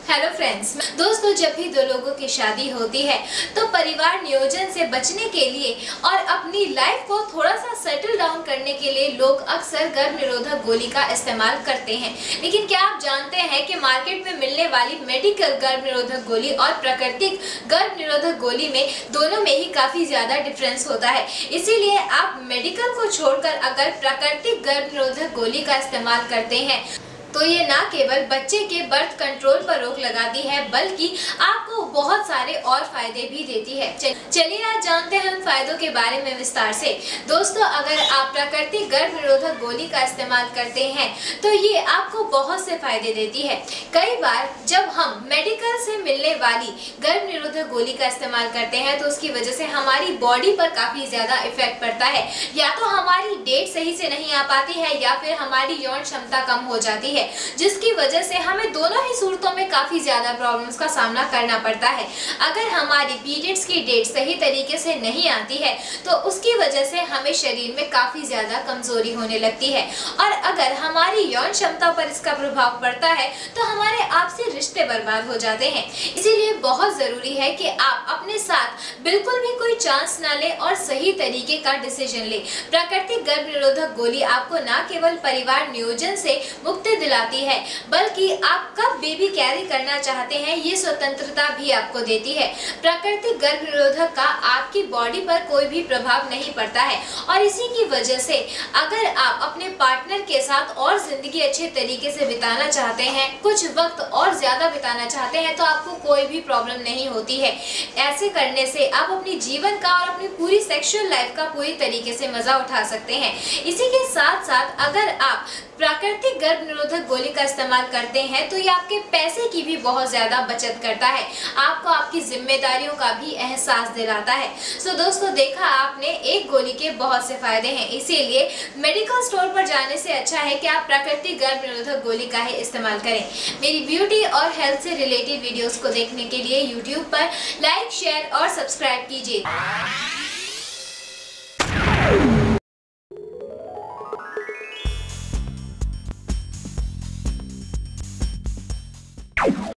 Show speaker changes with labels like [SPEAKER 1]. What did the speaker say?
[SPEAKER 1] Hello friends, दोस्तों जब भी दो लोगों की शादी होती है तो परिवार नियोजन से बचने के लिए और अपनी लाइफ को थोड़ा सा सेटल डाउन करने के लिए लोग अक्सर गर्भ निरोधक गोली का इस्तेमाल करते हैं। लेकिन क्या आप जानते हैं कि मार्केट में मिलने वाली मेडिकल गर्भ निरोधक गोली और प्राकृतिक गर्भ निरोधक गोली में दोनों में ही काफी ज्यादा डिफरेंस होता है। इसीलिए आप मेडिकल को छोड़कर अगर प्राकृतिक गर्भ निरोधक गोली का इस्तेमाल करते हैं तो ये ना केवल बच्चे के बर्थ कंट्रोल पर रोक लगाती है बल्कि आपको बहुत सारे और फायदे भी देती है। चलिए आज जानते हैं उन फायदों के बारे में विस्तार से। दोस्तों, अगर आप प्राकृतिक गर्भ निरोधक गोली का इस्तेमाल करते हैं तो ये आपको बहुत से फायदे देती है। कई बार जब हम मेडिकल से मिलने वाली गर्भ निरोधक गोली का इस्तेमाल करते हैं तो उसकी वजह से हमारी बॉडी पर काफी ज्यादा इफेक्ट पड़ता है। या तो हमारी डेट सही से नहीं आ पाती है या फिर हमारी यौन क्षमता कम हो जाती है, जिसकी वजह से हमें दोनों ही सूरतों में काफी ज्यादा प्रॉब्लम्स का सामना करना पड़ता है। अगर हमारी पीरियड्स की डेट सही तरीके से नहीं आती है तो उसकी वजह से हमें शरीर में काफी ज्यादा कमजोरी होने लगती है, और अगर हमारी यौन क्षमता पर इसका प्रभाव पड़ता है तो हमारे आपसी रिश्ते बर्बाद हो जाते हैं। इसीलिए बहुत जरूरी है कि आप अपने साथ बिल्कुल भी कोई चांस ना लें और सही तरीके का डिसीजन लें। प्राकृतिक गर्भ निरोधक गोली आपको न केवल परिवार नियोजन से मुक्ति दिलाती है बल्कि आप कब बेबी कैरी करना चाहते हैं ये स्वतंत्रता भी आपको देती है। प्राकृतिक गर्भ निरोधक का आपकी बॉडी पर कोई भी प्रभाव नहीं पड़ता है, और इसी की वजह से अगर आप अपने पार्टनर के साथ और जिंदगी अच्छे तरीके से बिताना चाहते हैं, कुछ वक्त और ज्यादा बिताना चाहते हैं तो आपको कोई भी प्रॉब्लम नहीं होती है। ऐसे करने से आप अपनी जीवन का और अपनी पूरी सेक्सुअल लाइफ का पूरी तरीके से मजा उठा सकते हैं। इसी के साथ साथ अगर आप प्राकृतिक गर्भ निरोधक गोली का इस्तेमाल करते हैं तो ये आपके पैसे की भी बहुत ज्यादा बचत करता है, आपको आपकी जिम्मेदारियों का भी एहसास दिलाता है। सो दोस्तों, देखा आपने, एक गोली के बहुत से फायदे हैं, इसीलिए मेडिकल स्टोर पर जाने से अच्छा है कि आप प्राकृतिक गर्भ निरोधक गोली का ही इस्तेमाल करें। मेरी ब्यूटी और हेल्थ से रिलेटेड वीडियोस को देखने के लिए यूट्यूब पर लाइक, शेयर और सब्सक्राइब कीजिए।